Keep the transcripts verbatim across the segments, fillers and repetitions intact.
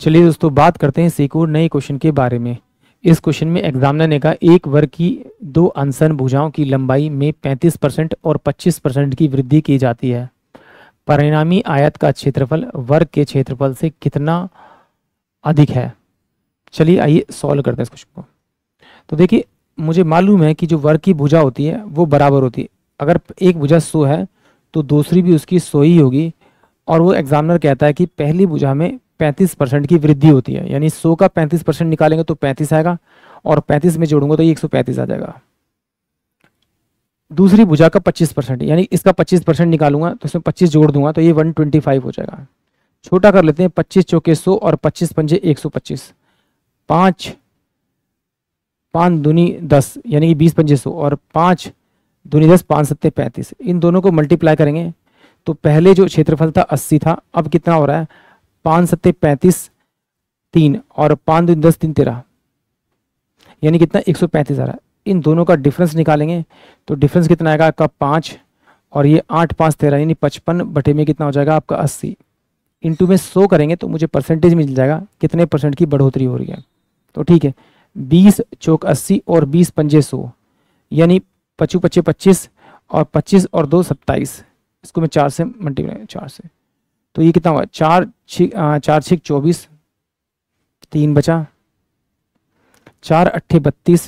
चलिए दोस्तों, बात करते हैं इस एक और नए क्वेश्चन के बारे में। इस क्वेश्चन में एग्जामिनर ने कहा एक वर्ग की दो अंसन भुजाओं की लंबाई में पैंतीस परसेंट और पच्चीस परसेंट की वृद्धि की जाती है। परिणामी आयत का क्षेत्रफल वर्ग के क्षेत्रफल से कितना अधिक है। चलिए आइए सॉल्व करते हैं इस क्वेश्चन को। तो देखिए, मुझे मालूम है कि जो वर्ग की भुजा होती है वो बराबर होती है। अगर एक भुजा सौ है तो दूसरी भी उसकी सौ ही होगी, और वो एग्जामिनर कहता है कि पहली भुजा में पैंतीस परसेंट की वृद्धि होती है, यानी सौ का पैंतीस परसेंट निकालेंगे तो पैंतीस आएगा, और पैंतीस में जोड़ूंगा तो ये एक सौ पैंतीस आ जाएगा। दूसरी भुजा का पच्चीस परसेंट, यानी इसका पच्चीस परसेंट निकालूंगा तो इसमें पच्चीस जोड़ दूंगा तो ये एक सौ पच्चीस हो जाएगा। छोटा कर लेते हैं, पच्चीस चौके सौ और पच्चीस पंजे एक सौ पच्चीस, पाँच पाँच दूनी दस, यानी कि बीस पंजे सौ, और पाँच दूनी दस, पाँच सत्ते पैंतीस। इन दोनों को मल्टीप्लाई करेंगे तो पहले जो क्षेत्रफल था अस्सी था, अब कितना हो रहा है, पाँच सत्ते पैंतीस, तीन, और पाँच दूनी दस, तीन तेरह, यानी कितना एक सौ पैंतीस आ रहा है। इन दोनों का डिफरेंस निकालेंगे तो डिफरेंस कितना आएगा आपका पाँच, और ये आठ पाँच तेरह, यानी पचपन बटे में कितना हो जाएगा आपका अस्सी। इंटू में सौ करेंगे तो मुझे परसेंटेज मिल जाएगा कितने परसेंट की बढ़ोतरी हो रही है। तो ठीक है, बीस चौक अस्सी और बीस पंजे सौ, यानी पचू पच्चे पच्चीस, और पच्चीस और दो सत्ताईस, इसको मैं चार से मल्टीप्लाई चार से, तो ये कितना हुआ, चार छिक चार छिक चौबीस, तीन बचा, चार अट्ठे बत्तीस,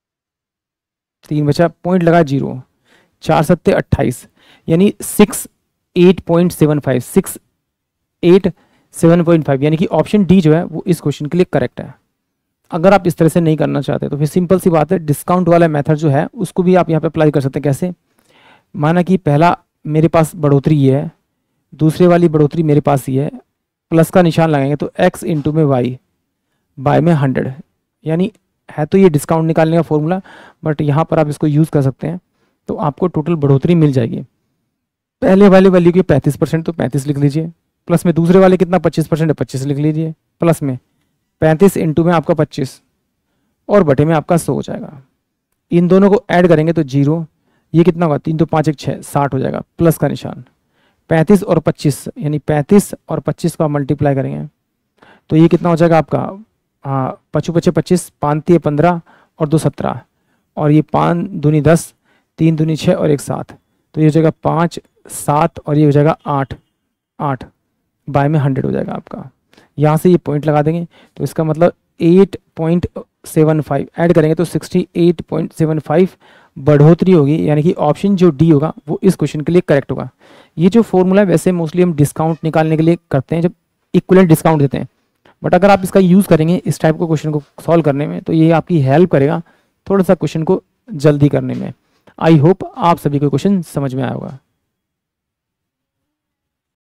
तीन बचा, पॉइंट लगा जीरो, चार सत्ते अट्ठाईस, यानी six eight point seven five, six eight seven point five, यानी कि ऑप्शन डी जो है वो इस क्वेश्चन के लिए करेक्ट है। अगर आप इस तरह से नहीं करना चाहते तो फिर सिंपल सी बात है, डिस्काउंट वाला मेथड जो है उसको भी आप यहाँ पे अप्लाई कर सकते हैं। कैसे, माना कि पहला मेरे पास बढ़ोतरी ये है, दूसरे वाली बढ़ोतरी मेरे पास ही है, प्लस का निशान लगाएंगे तो x इंटू में y, बाय में हंड्रेड, यानी है तो ये डिस्काउंट निकालने का फॉर्मूला, बट यहाँ पर आप इसको यूज़ कर सकते हैं तो आपको टोटल बढ़ोतरी मिल जाएगी। पहले वाले वैल्यू की पैंतीस परसेंट तो पैंतीस लिख लीजिए, प्लस में दूसरे वाले कितना पच्चीस परसेंट है, पच्चीस लिख लीजिए, प्लस में पैंतीस इंटू में आपका पच्चीस, और बटे में आपका सौ हो जाएगा। इन दोनों को ऐड करेंगे तो जीरो, ये कितना होगा, तीन तो पाँच एक छः, साठ हो जाएगा, प्लस का निशान, पैंतीस और पच्चीस, यानी पैंतीस और पच्चीस का मल्टीप्लाई करेंगे तो ये कितना हो जाएगा आपका, हाँ पचू पच्चे पच्चीस, पाँच तीय पंद्रह और दो सत्रह, और ये पाँच दूनी दस, तीन दूनी छः और एक सात, तो ये हो जाएगा पाँच सात, और ये हो जाएगा आठ आठ, बाय में हंड्रेड हो जाएगा आपका। यहाँ से ये पॉइंट लगा देंगे तो इसका मतलब eight point seven five, add करेंगे तो sixty eight point seven five बढ़ोतरी होगी, यानी कि ऑप्शन जो डी होगा वो इस क्वेश्चन के लिए करेक्ट होगा। ये जो फॉर्मूला है वैसे मोस्टली हम डिस्काउंट निकालने के लिए करते हैं जब इक्विवेलेंट डिस्काउंट देते हैं, बट अगर आप इसका यूज़ करेंगे इस टाइप को क्वेश्चन को सॉल्व करने में तो ये आपकी हेल्प करेगा थोड़ा सा क्वेश्चन को जल्दी करने में। आई होप आप सभी को क्वेश्चन समझ में आया होगा।